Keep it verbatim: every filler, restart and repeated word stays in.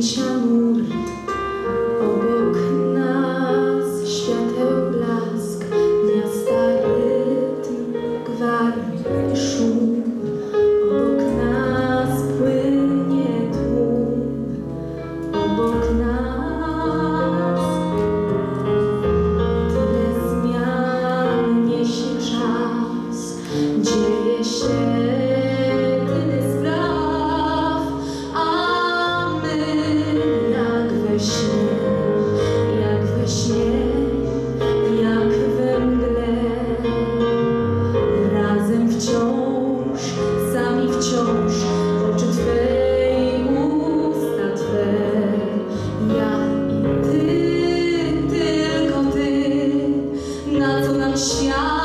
księcia nurt, obok nas świateł blask, miasta rytm, gwar i szum. Obok nas płynie tłum, obok nas tyle zmian niesie czas, dzieje się tyle spraw, a my jak we śnie, jak we śnie, jak we mgle, razem wciąż, sami wciąż, oczy Twe i usta Twe, ja i Ty, tylko Ty, na co nam świat